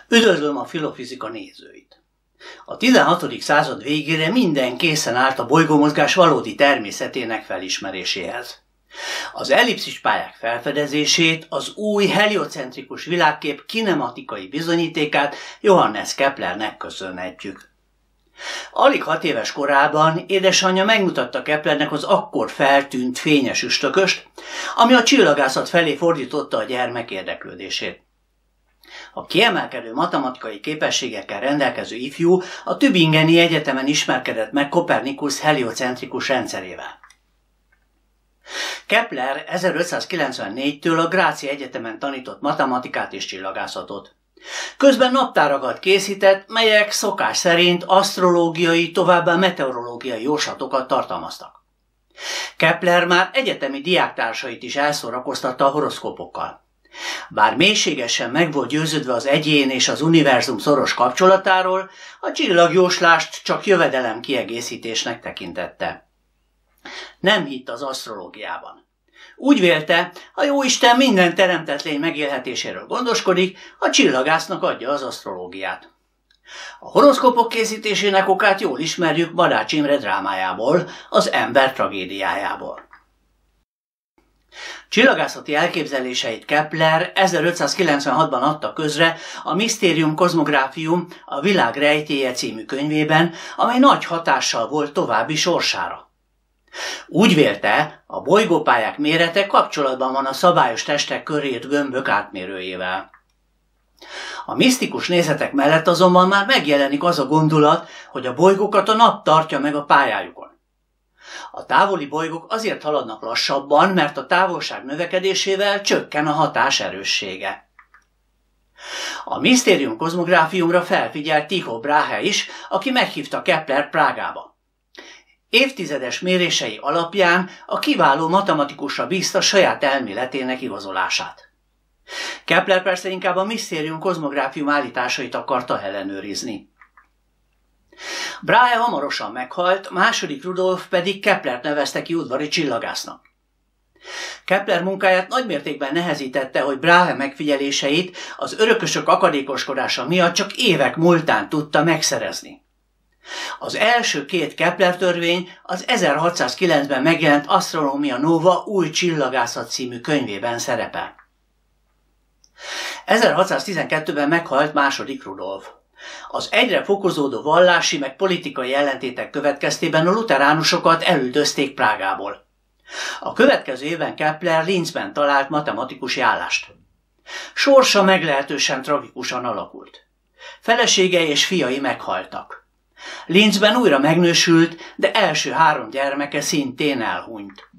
Üdvözlöm a Filofizika nézőit! A 16. század végére minden készen állt a bolygómozgás valódi természetének felismeréséhez. Az ellipszis pályák felfedezését, az új heliocentrikus világkép kinematikai bizonyítékát Johannes Keplernek köszönhetjük. Alig 6 éves korában édesanyja megmutatta Keplernek az akkor feltűnt fényes üstököst, ami a csillagászat felé fordította a gyermek érdeklődését. A kiemelkedő matematikai képességekkel rendelkező ifjú a Tübingeni Egyetemen ismerkedett meg Kopernikusz heliocentrikus rendszerével. Kepler 1594-től a Gráci Egyetemen tanított matematikát és csillagászatot. Közben naptárakat készített, melyek szokás szerint asztrológiai, továbbá meteorológiai jóslatokat tartalmaztak. Kepler már egyetemi diáktársait is elszórakoztatta a horoszkópokkal. Bár mélységesen meg volt győződve az egyén és az univerzum szoros kapcsolatáról, a csillagjóslást csak jövedelem kiegészítésnek tekintette. Nem hitt az asztrológiában. Úgy vélte, ha Jóisten minden teremtett lény megélhetéséről gondoskodik, a csillagásznak adja az asztrológiát. A horoszkópok készítésének okát jól ismerjük Badács Imre drámájából, az Ember tragédiájából. Csillagászati elképzeléseit Kepler 1596-ban adta közre a Mysterium Cosmographium, a Világ rejtélye című könyvében, amely nagy hatással volt további sorsára. Úgy vélte, a bolygópályák mérete kapcsolatban van a szabályos testek köré írt gömbök átmérőjével. A misztikus nézetek mellett azonban már megjelenik az a gondolat, hogy a bolygókat a nap tartja meg a pályájukon. A távoli bolygók azért haladnak lassabban, mert a távolság növekedésével csökken a hatás erőssége. A Mysterium Cosmographiumra felfigyelt Tycho Brahe is, aki meghívta Keplert Prágába. Évtizedes mérései alapján a kiváló matematikusra bízta saját elméletének igazolását. Kepler persze inkább a Mysterium Cosmographium állításait akarta ellenőrizni. Brahe hamarosan meghalt, második Rudolf pedig Keplert nevezte ki udvari csillagásznak. Kepler munkáját nagymértékben nehezítette, hogy Brahe megfigyeléseit az örökösök akadékoskodása miatt csak évek múltán tudta megszerezni. Az első 2 Kepler törvény az 1609-ben megjelent Astronomia Nova új csillagászat című könyvében szerepel. 1612-ben meghalt második Rudolf. Az egyre fokozódó vallási meg politikai ellentétek következtében a luteránusokat elüldözték Prágából. A következő évben Kepler Linzben talált matematikusi állást. Sorsa meglehetősen tragikusan alakult. Felesége és fiai meghaltak. Linzben újra megnősült, de első 3 gyermeke szintén elhunyt.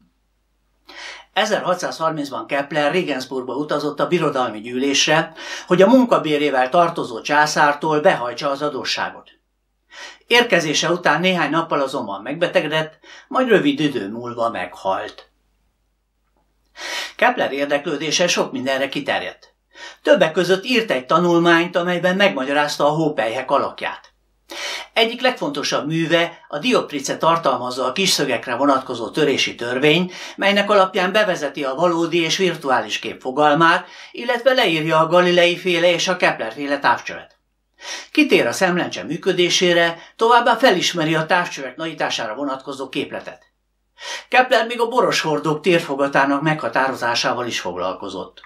1630-ban Kepler Regensburgba utazott a birodalmi gyűlésre, hogy a munkabérével tartozó császártól behajtsa az adósságot. Érkezése után néhány nappal azonban megbetegedett, majd rövid idő múlva meghalt. Kepler érdeklődése sok mindenre kiterjedt. Többek között írt egy tanulmányt, amelyben megmagyarázta a hópelyhek alakját. Egyik legfontosabb műve a Dioptrice tartalmazza a kisszögekre vonatkozó törési törvény, melynek alapján bevezeti a valódi és virtuális kép fogalmát, illetve leírja a Galilei-féle és a Kepler-féle távcsövet. Kitér a szemlencse működésére, továbbá felismeri a távcsövek nagyítására vonatkozó képletet. Kepler még a boroshordók térfogatának meghatározásával is foglalkozott.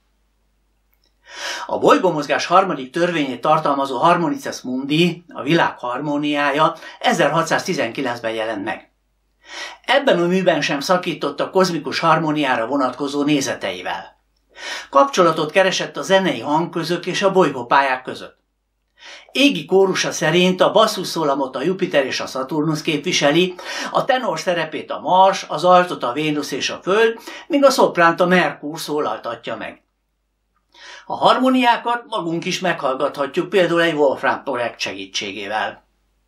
A bolygómozgás harmadik törvényét tartalmazó Harmonices Mundi, a világ harmóniája 1619-ben jelent meg. Ebben a műben sem szakított a kozmikus harmóniára vonatkozó nézeteivel. Kapcsolatot keresett a zenei hangközök és a bolygópályák között. Égi kórusa szerint a basszuszolamot a Jupiter és a Szaturnusz képviseli, a tenor szerepét a Mars, az altot a Vénusz és a Föld, míg a szopránt a Merkur szólaltatja meg. A harmóniákat magunk is meghallgathatjuk, például egy Wolfram projekt segítségével.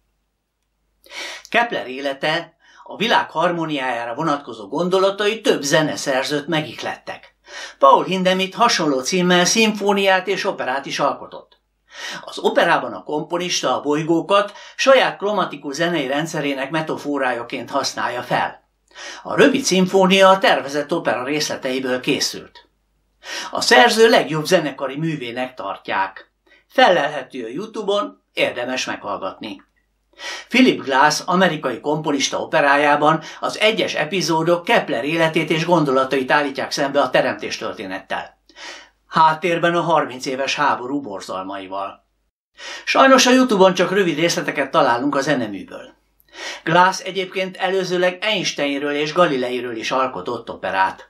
Kepler élete, a világ harmóniájára vonatkozó gondolatai több zeneszerzőt megihlettek. Paul Hindemith hasonló címmel szimfóniát és operát is alkotott. Az operában a komponista a bolygókat saját kromatikus zenei rendszerének metaforájaként használja fel. A rövid szimfónia a tervezett opera részleteiből készült. A szerző legjobb zenekari művének tartják. Fellelhető a YouTube-on, érdemes meghallgatni. Philip Glass amerikai komponista operájában az egyes epizódok Kepler életét és gondolatait állítják szembe a teremtéstörténettel. Háttérben a 30 éves háború borzalmaival. Sajnos a YouTube-on csak rövid részleteket találunk a zeneműből. Glass egyébként előzőleg Einsteinről és Galileiről is alkotott operát.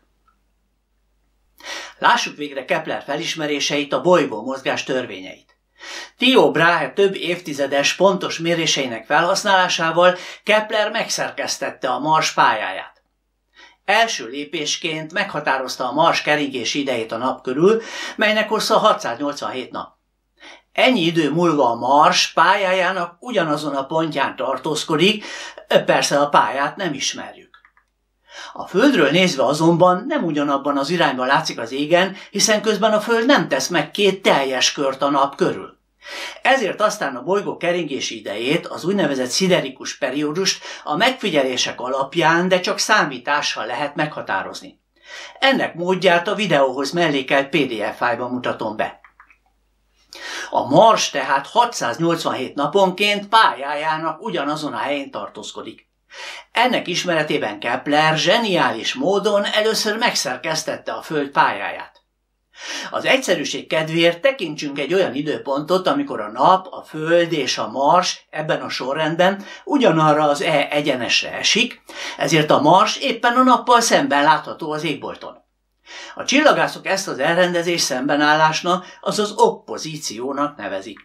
Lássuk végre Kepler felismeréseit, a bolygómozgás törvényeit. Tycho Brahe több évtizedes pontos méréseinek felhasználásával Kepler megszerkesztette a Mars pályáját. Első lépésként meghatározta a Mars keringési idejét a nap körül, melynek hossza 687 nap. Ennyi idő múlva a Mars pályájának ugyanazon a pontján tartózkodik, persze a pályát nem ismerjük. A Földről nézve azonban nem ugyanabban az irányban látszik az égen, hiszen közben a Föld nem tesz meg 2 teljes kört a nap körül. Ezért aztán a bolygó keringési idejét, az úgynevezett sziderikus periódust a megfigyelések alapján, de csak számítással lehet meghatározni. Ennek módját a videóhoz mellékelt PDF fájlban mutatom be. A Mars tehát 687 naponként pályájának ugyanazon a helyén tartózkodik. Ennek ismeretében Kepler zseniális módon először megszerkesztette a Föld pályáját. Az egyszerűség kedvéért tekintsünk egy olyan időpontot, amikor a Nap, a Föld és a Mars ebben a sorrendben ugyanarra az egyenesre esik, ezért a Mars éppen a Nappal szemben látható az égbolton. A csillagászok ezt az elrendezést szembenállásnak, azaz oppozíciónak nevezik.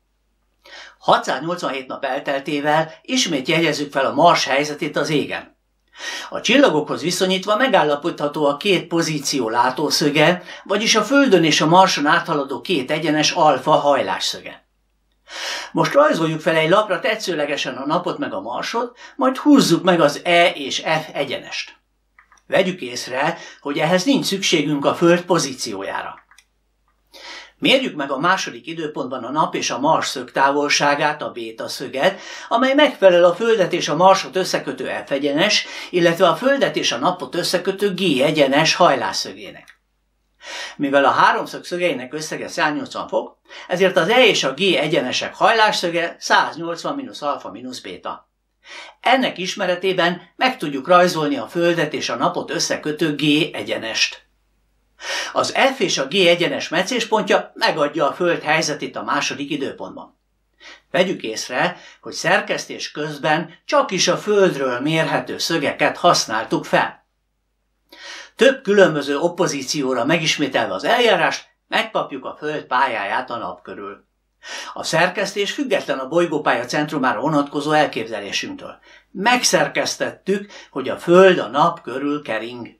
687 nap elteltével ismét jegyezzük fel a Mars helyzetét az égen. A csillagokhoz viszonyítva megállapítható a 2 pozíció látószöge, vagyis a Földön és a Marson áthaladó 2 egyenes alfa hajlásszöge. Most rajzoljuk fel egy lapra tetszőlegesen a Napot meg a Marsot, majd húzzuk meg az E és F egyenest. Vegyük észre, hogy ehhez nincs szükségünk a Föld pozíciójára. Mérjük meg a második időpontban a Nap és a Mars szögtávolságát, a béta szöget, amely megfelel a Földet és a Marsot összekötő F egyenes, illetve a Földet és a Napot összekötő G egyenes hajlásszögének. Mivel a háromszög szögeinek összege 180 fok, ezért az E és a G egyenesek hajlásszöge 180 mínusz alfa mínusz béta. Ennek ismeretében meg tudjuk rajzolni a Földet és a Napot összekötő G egyenest. Az F és a G egyenes meccéspontja megadja a Föld helyzetét a második időpontban. Vegyük észre, hogy szerkesztés közben csakis a Földről mérhető szögeket használtuk fel. Több különböző oppozícióra megismételve az eljárást, megkapjuk a Föld pályáját a Nap körül. A szerkesztés független a bolygópálya centrumára vonatkozó elképzelésünktől. Megszerkesztettük, hogy a Föld a Nap körül kering.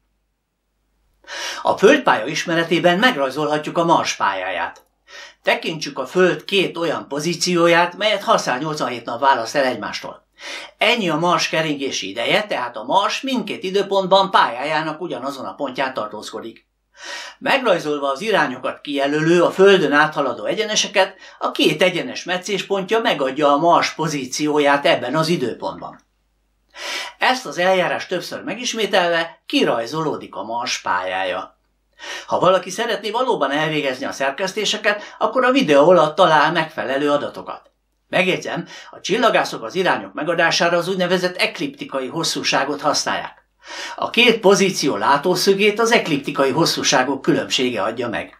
A Földpálya ismeretében megrajzolhatjuk a Mars pályáját. Tekintsük a Föld 2 olyan pozícióját, melyet 687 nap választ el egymástól. Ennyi a Mars keringési ideje, tehát a Mars mindkét időpontban pályájának ugyanazon a pontján tartózkodik. Megrajzolva az irányokat kijelölő, a Földön áthaladó egyeneseket, a 2 egyenes meccéspontja megadja a Mars pozícióját ebben az időpontban. Ezt az eljárást többször megismételve kirajzolódik a Mars pályája. Ha valaki szeretné valóban elvégezni a szerkesztéseket, akkor a videó alatt talál megfelelő adatokat. Megjegyzem, a csillagászok az irányok megadására az úgynevezett ekliptikai hosszúságot használják. A 2 pozíció látószögét az ekliptikai hosszúságok különbsége adja meg.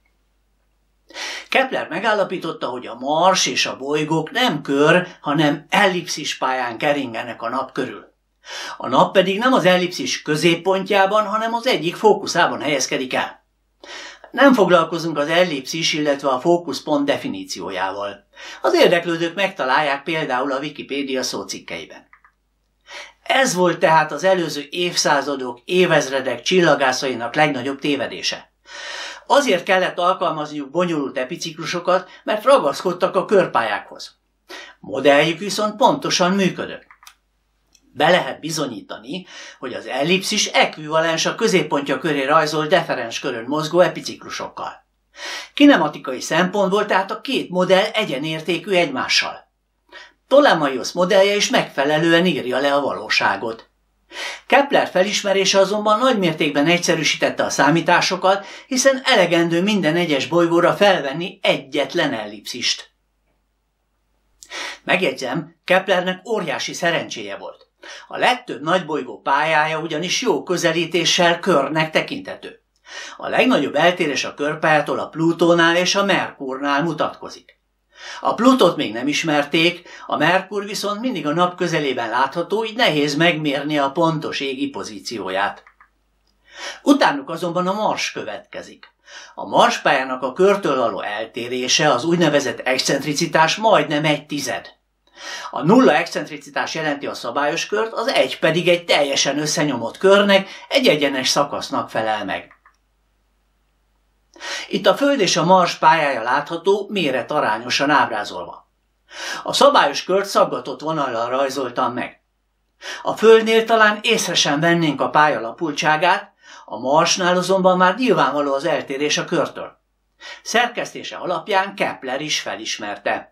Kepler megállapította, hogy a Mars és a bolygók nem kör, hanem ellipszis pályán keringenek a Nap körül. A Nap pedig nem az ellipszis középpontjában, hanem az egyik fókuszában helyezkedik el. Nem foglalkozunk az ellipszis, illetve a fókuszpont definíciójával. Az érdeklődők megtalálják például a Wikipédia szócikkeiben. Ez volt tehát az előző évszázadok, évezredek csillagászainak legnagyobb tévedése. Azért kellett alkalmazniuk bonyolult epiciklusokat, mert ragaszkodtak a körpályákhoz. Modelljük viszont pontosan működött. Be lehet bizonyítani, hogy az ellipszis ekvivalens a középpontja köré rajzolt deferens körön mozgó epiciklusokkal. Kinematikai szempontból tehát a 2 modell egyenértékű egymással. Ptolemaiosz modellje is megfelelően írja le a valóságot. Kepler felismerése azonban nagymértékben egyszerűsítette a számításokat, hiszen elegendő minden egyes bolygóra felvenni egyetlen ellipszist. Megjegyzem, Keplernek óriási szerencséje volt. A legtöbb nagybolygó pályája ugyanis jó közelítéssel körnek tekinthető. A legnagyobb eltérés a körpályától a Plutónál és a Merkurnál mutatkozik. A Plutót még nem ismerték, a Merkur viszont mindig a nap közelében látható, így nehéz megmérni a pontos égi pozícióját. Utánuk azonban a Mars következik. A Mars pályának a körtől való eltérése, az úgynevezett excentricitás majdnem 1/10. A nulla excentricitás jelenti a szabályos kört, az 1 pedig egy teljesen összenyomott körnek, egy egyenes szakasznak felel meg. Itt a Föld és a Mars pályája látható, méretarányosan ábrázolva. A szabályos kört szaggatott vonallal rajzoltam meg. A Földnél talán észre sem vennénk a pálya lapultságát, a Marsnál azonban már nyilvánvaló az eltérés a körtől. Szerkesztése alapján Kepler is felismerte.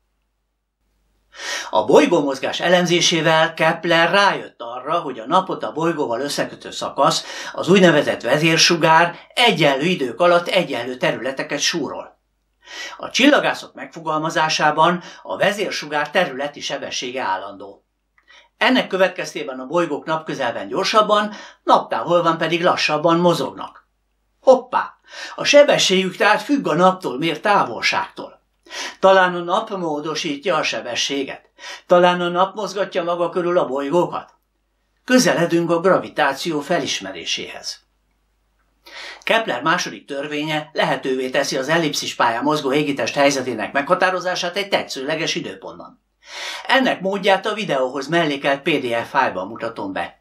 A bolygómozgás elemzésével Kepler rájött arra, hogy a napot a bolygóval összekötő szakasz, az úgynevezett vezérsugár egyenlő idők alatt egyenlő területeket súrol. A csillagászok megfogalmazásában a vezérsugár területi sebessége állandó. Ennek következtében a bolygók napközelben gyorsabban, naptávolban pedig lassabban mozognak. Hoppá! A sebességük tehát függ a naptól mért távolságtól. Talán a nap módosítja a sebességet. Talán a nap mozgatja maga körül a bolygókat. Közeledünk a gravitáció felismeréséhez. Kepler második törvénye lehetővé teszi az ellipszis pályán mozgó égitest helyzetének meghatározását egy tetszőleges időpontban. Ennek módját a videóhoz mellékelt PDF fájlban mutatom be.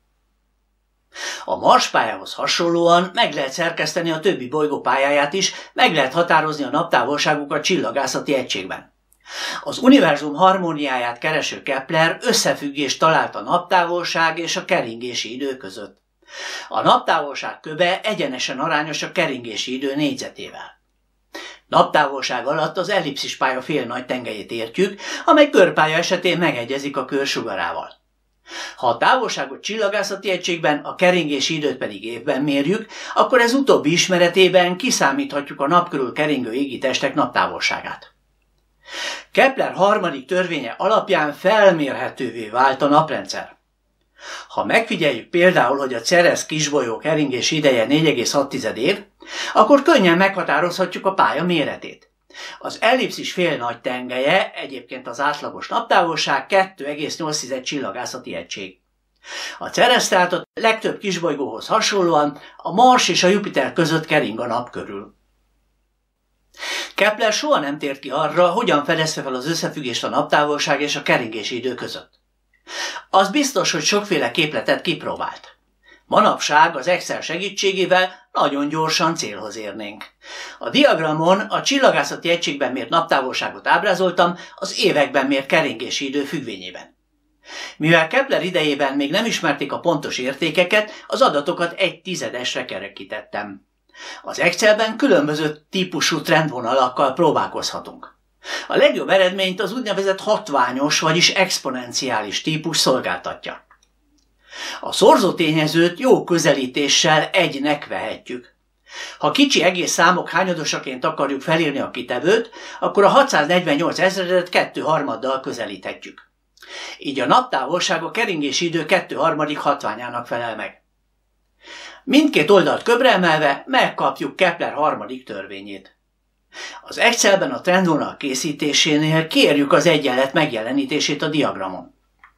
A Mars pályához hasonlóan meg lehet szerkeszteni a többi bolygó pályáját is, meg lehet határozni a naptávolságukat csillagászati egységben. Az univerzum harmóniáját kereső Kepler összefüggést talált a naptávolság és a keringési idő között. A naptávolság köve egyenesen arányos a keringési idő négyzetével. Naptávolság alatt az ellipszis pálya fél nagy tengelyét értjük, amely körpálya esetén megegyezik a körsugarával. Ha a távolságot csillagászati egységben, a keringési időt pedig évben mérjük, akkor ez utóbbi ismeretében kiszámíthatjuk a nap körül keringő égitestek naptávolságát. Kepler harmadik törvénye alapján felmérhetővé vált a naprendszer. Ha megfigyeljük például, hogy a Ceres kisbolyó keringési ideje 4,6 év, akkor könnyen meghatározhatjuk a pálya méretét. Az ellipszis fél nagy tengelye, egyébként az átlagos naptávolság 2,8 csillagászati egység. A Ceres tehát a legtöbb kisbolygóhoz hasonlóan a Mars és a Jupiter között kering a nap körül. Kepler soha nem tért ki arra, hogyan fedezte fel az összefüggést a naptávolság és a keringési idő között. Az biztos, hogy sokféle képletet kipróbált. Manapság az Excel segítségével nagyon gyorsan célhoz érnénk. A diagramon a csillagászati egységben mért naptávolságot ábrázoltam az években mért keringési idő függvényében. Mivel Kepler idejében még nem ismerték a pontos értékeket, az adatokat 1/10-esre kerekítettem. Az Excelben különböző típusú trendvonalakkal próbálkozhatunk. A legjobb eredményt az úgynevezett hatványos, vagyis exponenciális típus szolgáltatja. A szorzótényezőt jó közelítéssel 1-nek vehetjük. Ha kicsi egész számok hányadosaként akarjuk felírni a kitevőt, akkor a 648 000-et 2/3-dal közelíthetjük. Így a naptávolság a keringési idő 2/3 hatványának felel meg. Mindkét oldalt köbbre emelve megkapjuk Kepler harmadik törvényét. Az Excelben a trendvonal készítésénél kérjük az egyenlet megjelenítését a diagramon.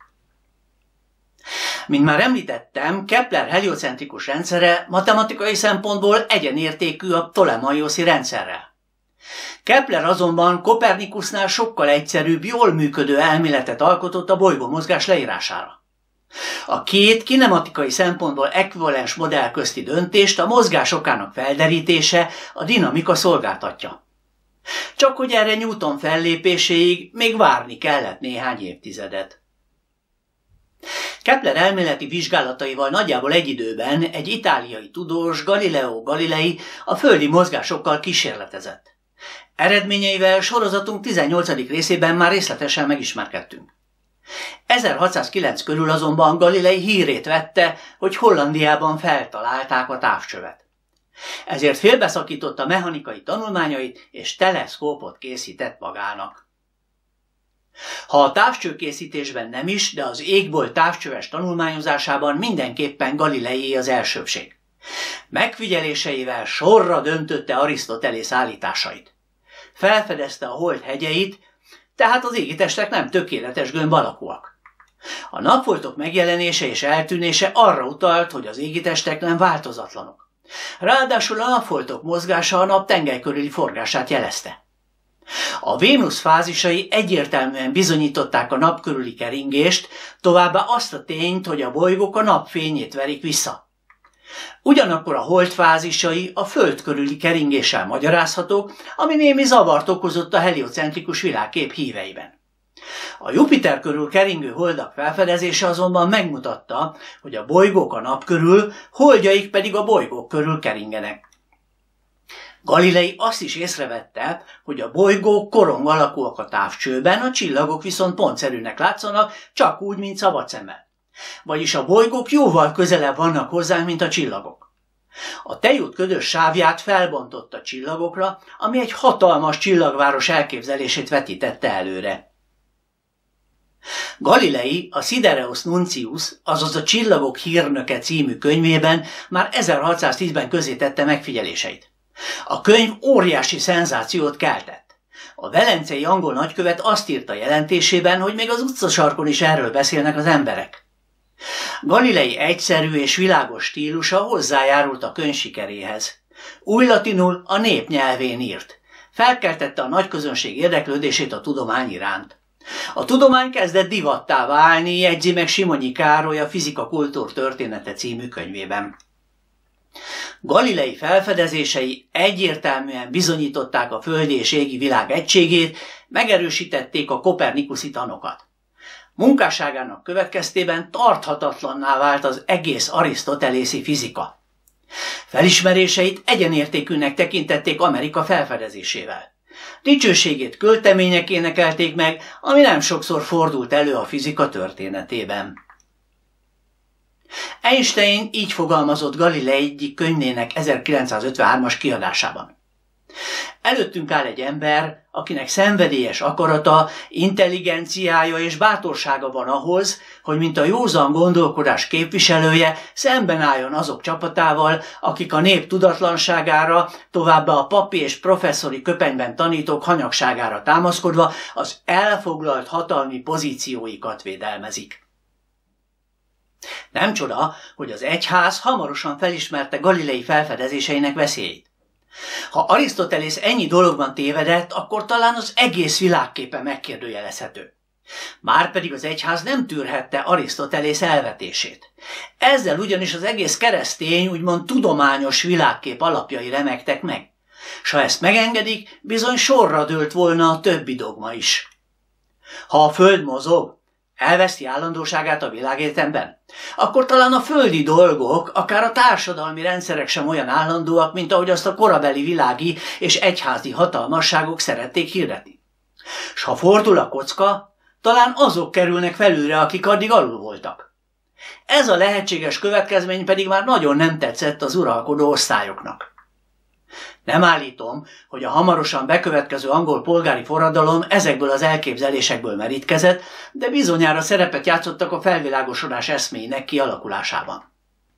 Mint már említettem, Kepler heliocentrikus rendszere matematikai szempontból egyenértékű a ptolemaiszi rendszerrel. Kepler azonban Kopernikusnál sokkal egyszerűbb, jól működő elméletet alkotott a bolygómozgás leírására. A két kinematikai szempontból ekvivalens modell közti döntést a mozgás okának felderítése, a dinamika szolgáltatja. Csak hogy erre Newton fellépéséig még várni kellett néhány évtizedet. Kepler elméleti vizsgálataival nagyjából egy időben egy itáliai tudós, Galileo Galilei a földi mozgásokkal kísérletezett. Eredményeivel sorozatunk 18. részében már részletesen megismerkedtünk. 1609 körül azonban Galilei hírét vette, hogy Hollandiában feltalálták a távcsövet. Ezért félbeszakította mechanikai tanulmányait, és teleszkópot készített magának. Ha a távcsőkészítésben nem is, de az égbolt távcsöves tanulmányozásában mindenképpen Galileié az elsőbbség. Megfigyeléseivel sorra döntötte Arisztotelész állításait. Felfedezte a hold hegyeit, tehát az égitestek nem tökéletes gömb alakúak. A napfoltok megjelenése és eltűnése arra utalt, hogy az égitestek nem változatlanok. Ráadásul a napfoltok mozgása a nap tengely körüli forgását jelezte. A Vénusz fázisai egyértelműen bizonyították a nap körüli keringést, továbbá azt a tényt, hogy a bolygók a nap fényét verik vissza. Ugyanakkor a hold fázisai a Föld körüli keringéssel magyarázhatók, ami némi zavart okozott a heliocentrikus világkép híveiben. A Jupiter körül keringő holdak felfedezése azonban megmutatta, hogy a bolygók a nap körül, holdjaik pedig a bolygók körül keringenek. Galilei azt is észrevette, hogy a bolygók korong alakúak a távcsőben, a csillagok viszont pontszerűnek látszanak, csak úgy, mint szabad szemmel. Vagyis a bolygók jóval közelebb vannak hozzánk, mint a csillagok. A tejút ködös sávját felbontott a csillagokra, ami egy hatalmas csillagváros elképzelését vetítette előre. Galilei a Sidereus Nuncius, azaz a Csillagok hírnöke című könyvében már 1610-ben közzétette megfigyeléseit. A könyv óriási szenzációt keltett. A velencei angol nagykövet azt írta jelentésében, hogy még az utcasarkon is erről beszélnek az emberek. Galilei egyszerű és világos stílusa hozzájárult a könyv sikeréhez. Új latinul a nép nyelvén írt. Felkeltette a nagyközönség érdeklődését a tudomány iránt. A tudomány kezdett divattá válni, jegyzi meg Simonyi Károly a Fizika kultúrtörténete című könyvében. Galilei felfedezései egyértelműen bizonyították a földi és égi világ egységét, megerősítették a kopernikuszi tanokat. Munkásságának következtében tarthatatlanná vált az egész arisztotelészi fizika. Felismeréseit egyenértékűnek tekintették Amerika felfedezésével. Dicsőségét költemények énekelték meg, ami nem sokszor fordult elő a fizika történetében. Einstein így fogalmazott Galilei egyik könyvének 1953-as kiadásában. Előttünk áll egy ember, akinek szenvedélyes akarata, intelligenciája és bátorsága van ahhoz, hogy mint a józan gondolkodás képviselője szemben álljon azok csapatával, akik a nép tudatlanságára, továbbá a papi és professzori köpenyben tanítók hanyagságára támaszkodva az elfoglalt hatalmi pozícióikat védelmezik. Nem csoda, hogy az egyház hamarosan felismerte Galilei felfedezéseinek veszélyét. Ha Arisztotelész ennyi dologban tévedett, akkor talán az egész világképe megkérdőjelezhető. Márpedig az egyház nem tűrhette Arisztotelész elvetését. Ezzel ugyanis az egész keresztény, úgymond tudományos világkép alapjai remegtek meg. S ha ezt megengedik, bizony sorra dőlt volna a többi dogma is. Ha a Föld mozog, elveszti állandóságát a világegyetemben, akkor talán a földi dolgok, akár a társadalmi rendszerek sem olyan állandóak, mint ahogy azt a korabeli világi és egyházi hatalmasságok szerették hirdetni. S ha fordul a kocka, talán azok kerülnek felülre, akik addig alul voltak. Ez a lehetséges következmény pedig már nagyon nem tetszett az uralkodó osztályoknak. Nem állítom, hogy a hamarosan bekövetkező angol polgári forradalom ezekből az elképzelésekből merítkezett, de bizonyára szerepet játszottak a felvilágosodás eszméinek kialakulásában.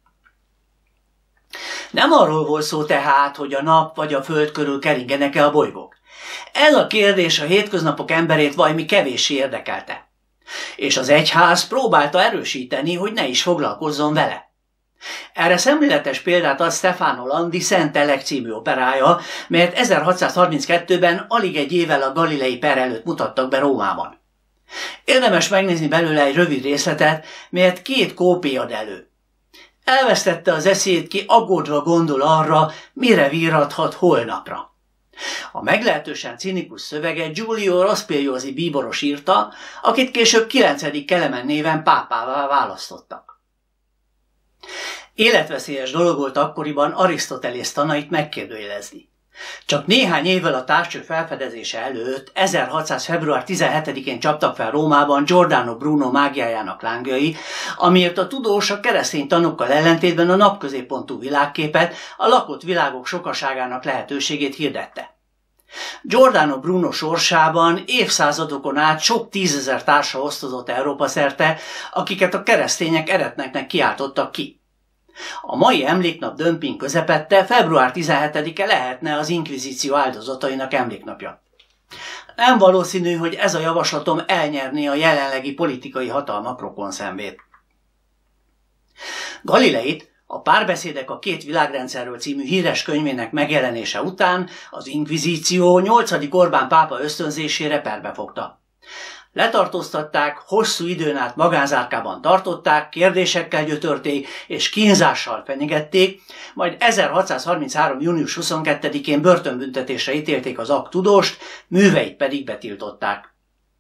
Nem arról volt szó tehát, hogy a nap vagy a föld körül keringenek-e a bolygók. Ez a kérdés a hétköznapok emberét valami kevéssé érdekelte. És az egyház próbálta erősíteni, hogy ne is foglalkozzon vele. Erre szemléletes példát ad Stefano Landi Szent Elek című operája, melyet 1632-ben alig egy évvel a Galilei per előtt mutattak be Rómában. Érdemes megnézni belőle egy rövid részletet, melyet 2 kópé ad elő. Elvesztette az eszét, ki aggódva gondol arra, mire virradhat holnapra. A meglehetősen cinikus szöveget Giulio Rospigliosi bíboros írta, akit később 9. Kelemen néven pápává választottak. Életveszélyes dolog volt akkoriban Arisztotelész tanait megkérdőjelezni. Csak néhány évvel a távcső felfedezése előtt, 1600. február 17-én csaptak fel Rómában Giordano Bruno mágiájának lángjai, amiért a tudós a keresztény tanokkal ellentétben a napközéppontú világképet, a lakott világok sokaságának lehetőségét hirdette. Giordano Bruno sorsában évszázadokon át sok tízezer társa osztozott Európa szerte, akiket a keresztények eretneknek kiáltottak ki. A mai emléknap dömping közepette február 17-e lehetne az inkvizíció áldozatainak emléknapja. Nem valószínű, hogy ez a javaslatom elnyerné a jelenlegi politikai hatalmak rokonszenvét. Galileit a Párbeszédek a két világrendszerről című híres könyvének megjelenése után az inkvizíció 8. Orbán pápa ösztönzésére perbe fogta. Letartóztatták, hosszú időn át magánzárkában tartották, kérdésekkel gyötörték és kínzással fenyegették, majd 1633. június 22-én börtönbüntetésre ítélték az tudóst, műveit pedig betiltották.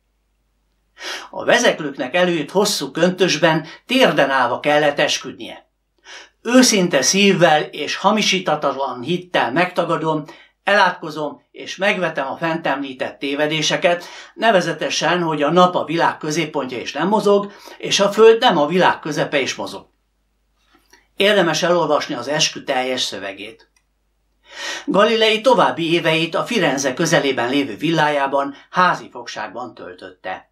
A vezeklőknek előírt hosszú köntösben térden állva kellett esküdnie. Őszinte szívvel és hamisítatlan hittel megtagadom, elátkozom és megvetem a fent említett tévedéseket, nevezetesen, hogy a nap a világ középpontja is nem mozog, és a föld nem a világ közepe is mozog. Érdemes elolvasni az eskü teljes szövegét. Galilei további éveit a Firenze közelében lévő villájában házi fogságban töltötte.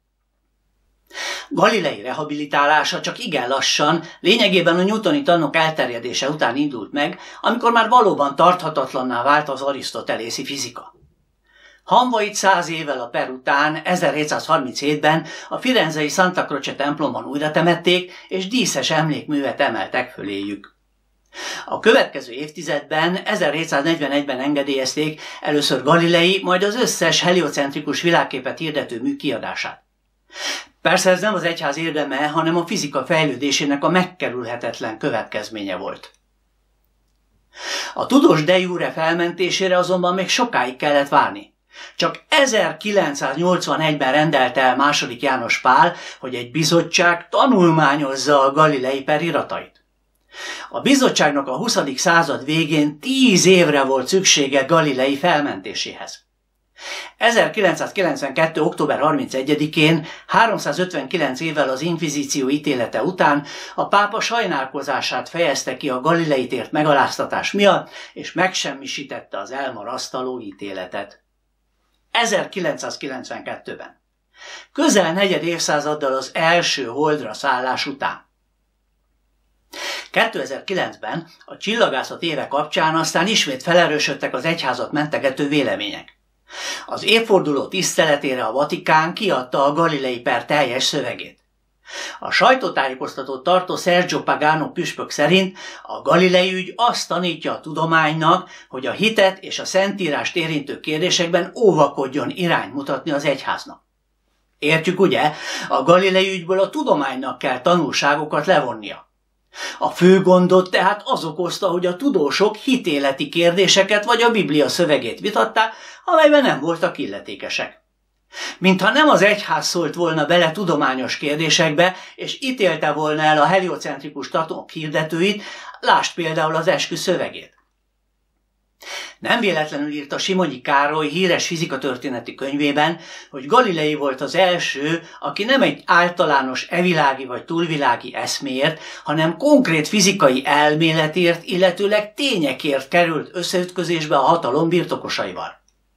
Galilei rehabilitálása csak igen lassan, lényegében a newtoni tanok elterjedése után indult meg, amikor már valóban tarthatatlanná vált az arisztotelészi fizika. Hamvait 100 évvel a per után, 1737-ben a firenzei Santa Croce templomban újra temették, és díszes emlékművet emeltek föléjük. A következő évtizedben, 1741-ben engedélyezték először Galilei, majd az összes heliocentrikus világképet hirdető mű kiadását. Persze ez nem az egyház érdeme, hanem a fizika fejlődésének a megkerülhetetlen következménye volt. A tudós de jure felmentésére azonban még sokáig kellett várni. Csak 1981-ben rendelte el II. János Pál, hogy egy bizottság tanulmányozza a Galilei per iratait. A bizottságnak a 20. század végén 10 évre volt szüksége Galilei felmentéséhez. 1992. október 31-én, 359 évvel az inkvizíció ítélete után a pápa sajnálkozását fejezte ki a Galileit ért megaláztatás miatt, és megsemmisítette az elmarasztaló ítéletet. 1992-ben. Közel negyed évszázaddal az első holdra szállás után. 2009-ben a csillagászat éve kapcsán aztán ismét felerősödtek az egyházat mentegető vélemények. Az évforduló tiszteletére a Vatikán kiadta a Galilei per teljes szövegét. A sajtótájékoztatót tartó Sergio Pagano püspök szerint a Galilei ügy azt tanítja a tudománynak, hogy a hitet és a szentírást érintő kérdésekben óvakodjon irányt mutatni az egyháznak. Értjük ugye? A Galilei ügyből a tudománynak kell tanulságokat levonnia. A fő gondot tehát az okozta, hogy a tudósok hitéleti kérdéseket vagy a Biblia szövegét vitatták, amelyben nem voltak illetékesek. Mintha nem az egyház szólt volna bele tudományos kérdésekbe, és ítélte volna el a heliocentrikus tanok hirdetőit, lásd például az eskü szövegét. Nem véletlenül írta Simonyi Károly híres fizikatörténeti könyvében, hogy Galilei volt az első, aki nem egy általános evilági vagy túlvilági eszméért, hanem konkrét fizikai elméletért, illetőleg tényekért került összeütközésbe a hatalom birtokosaival.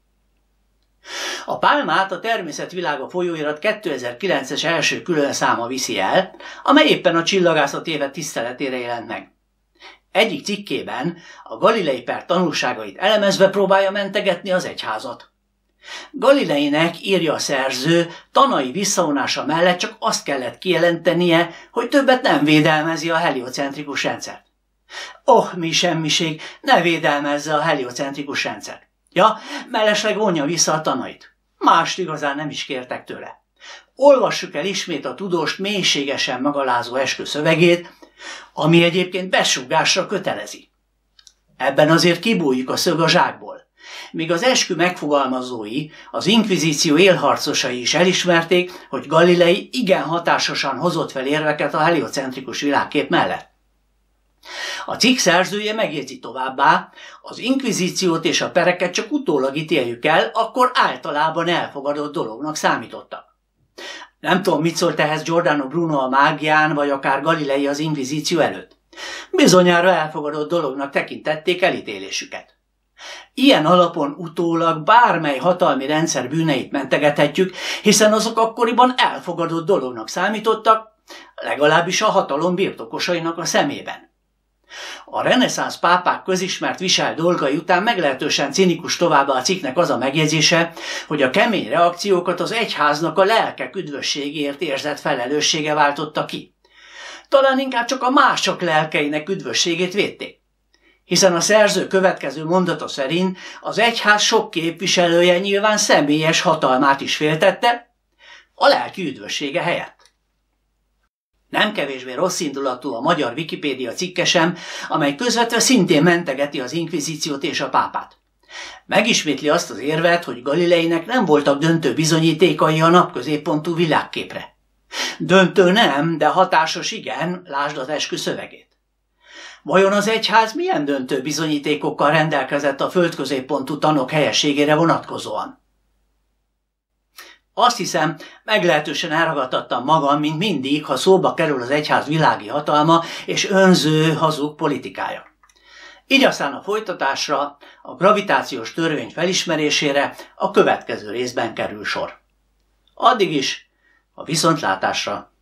A pálmát a Természetvilága folyóirat 2009-es első külön száma viszi el, amely éppen a csillagászat éve tiszteletére jelent meg. Egyik cikkében a Galilei per tanulságait elemezve próbálja mentegetni az egyházat. Galileinek, írja a szerző, tanai visszavonása mellett csak azt kellett kijelentenie, hogy többet nem védelmezi a heliocentrikus rendszert. Mi semmiség, ne védelmezze a heliocentrikus rendszert. Ja, mellesleg vonja vissza a tanait. Mást igazán nem is kértek tőle. Olvassuk el ismét a tudóst mélységesen megalázó eskü szövegét, ami egyébként besugásra kötelezi. Ebben azért kibújjuk a szög a zsákból. Míg az eskü megfogalmazói, az inkvizíció élharcosai is elismerték, hogy Galilei igen hatásosan hozott fel érveket a heliocentrikus világkép mellett. A cikk szerzője megjegyzi továbbá, az inkvizíciót és a pereket csak utólag ítéljük el, akkor általában elfogadott dolognak számítottak. Nem tudom, mit szólt ehhez Giordano Bruno a Mágián, vagy akár Galilei az inkvizíció előtt. Bizonyára elfogadott dolognak tekintették elítélésüket. Ilyen alapon utólag bármely hatalmi rendszer bűneit mentegethetjük, hiszen azok akkoriban elfogadott dolognak számítottak, legalábbis a hatalom birtokosainak a szemében. A reneszánsz pápák közismert viselt dolgai után meglehetősen cinikus továbbá a cikknek az a megjegyzése, hogy a kemény reakciókat az egyháznak a lelkek üdvösségért érzett felelőssége váltotta ki. Talán inkább csak a mások lelkeinek üdvösségét védték. Hiszen a szerző következő mondata szerint az egyház sok képviselője nyilván személyes hatalmát is féltette, a lelki üdvössége helyett. Nem kevésbé rosszindulatú a magyar Wikipédia cikke sem, amely közvetve szintén mentegeti az inkvizíciót és a pápát. Megismétli azt az érvet, hogy Galileinek nem voltak döntő bizonyítékai a napközéppontú világképre. Döntő nem, de hatásos igen, lásd az eskü szövegét. Vajon az egyház milyen döntő bizonyítékokkal rendelkezett a földközéppontú tanok helyességére vonatkozóan? Azt hiszem, meglehetősen elragadtattam magam, mint mindig, ha szóba kerül az egyház világi hatalma és önző, hazug politikája. Így aztán a folytatásra, a gravitációs törvény felismerésére a következő részben kerül sor. Addig is a viszontlátásra!